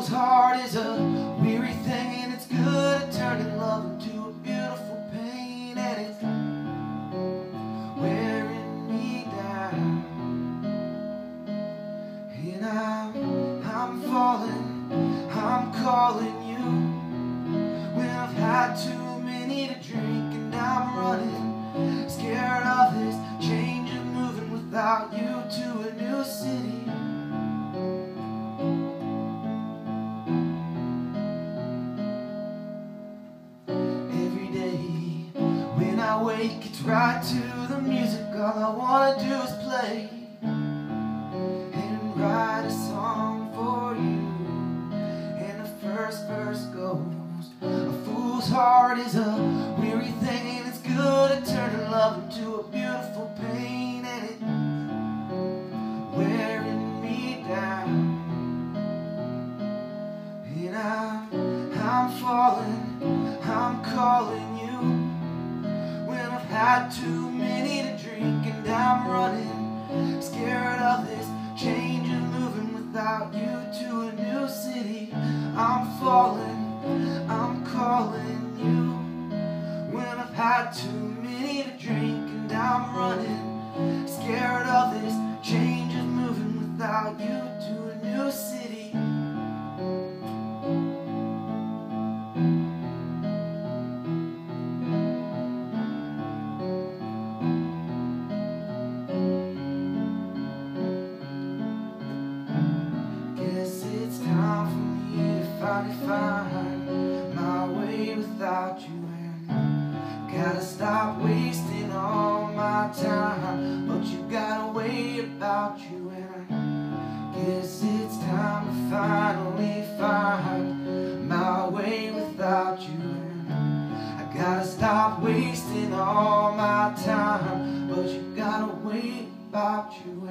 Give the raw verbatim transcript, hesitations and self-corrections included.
fool's heart is a weary thing, and it's good at turning love into a beautiful pain, and it's wearing me down. And I'm, I'm falling, I'm calling you when I've had too many to drink, and I'm running, scared of this change of moving without you to a new city. Every day when I wake, it's right to the music. All I wanna do is play and write a song for you. And the first verse goes, a fool's heart is a weary thing, and it's good at turning love into a beautiful pain, and it's wearing me down. And I'm, I'm falling, I'm calling you when I've had too many to drink, and I'm running, scared of this change of moving without you to a new city. I'm falling, I'm calling you when I've had too many to drink, and I'm running, scared of this change of moving without you to a new city. Guess it's time for me to finally find my way without you, and gotta stop wasting all my time, but you got a way about you, and I guess it's time to finally find my way without you, and I gotta stop wasting all my time, but you got a way about you.